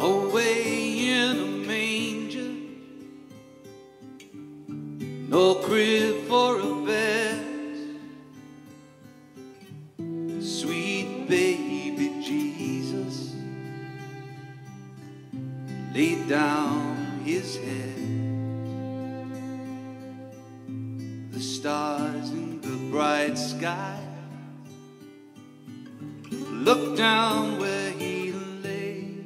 away in a manger, no crib for a bed, sweet baby Jesus laid down his head. The stars in the bright sky looked down where he lay.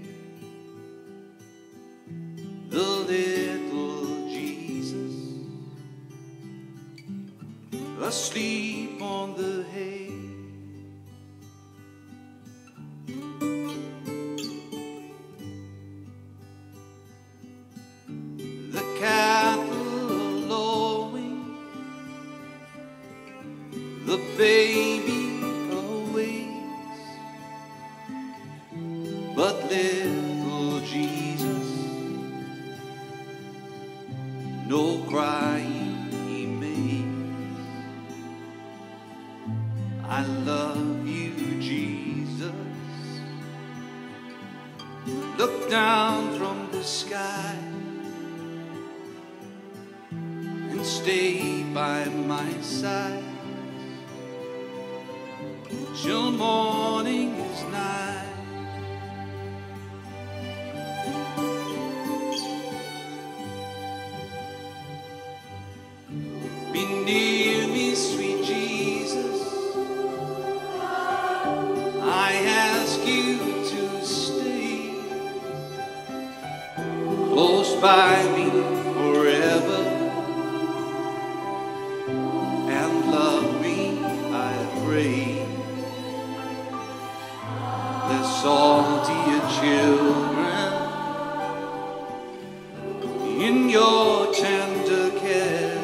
The little Jesus asleep on the hay. The cattle lowing, the baby awakes, but little Jesus, no crying he makes. I love you, Jesus. Look down from the sky and stay by my side till morning is nigh. Be near me, sweet Jesus, I ask you to stay close by me forever and love me, I pray. Bless all dear children in your tender care,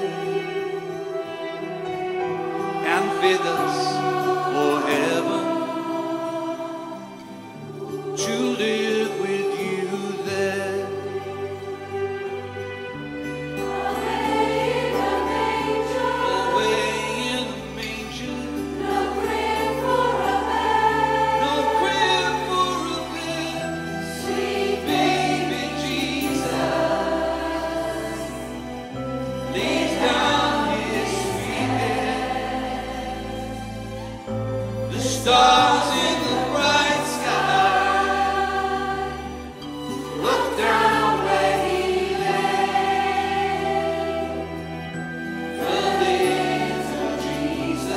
and with us for heaven to live with you there. Away in a manger, no crib for a bed, sweet baby Jesus lays down his sweet head. The stars in the bright sky look down where he lay. The little Jesus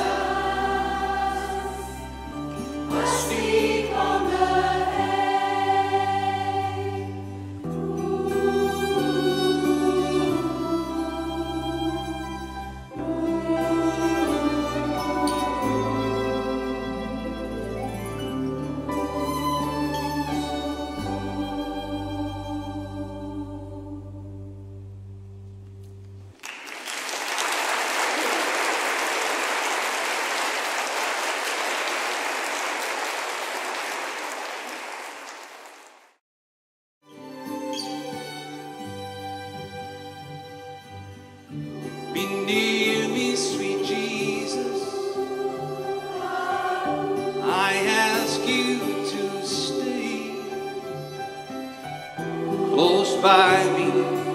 asleep on the hay. Be near me, sweet Jesus, I ask you to stay close by me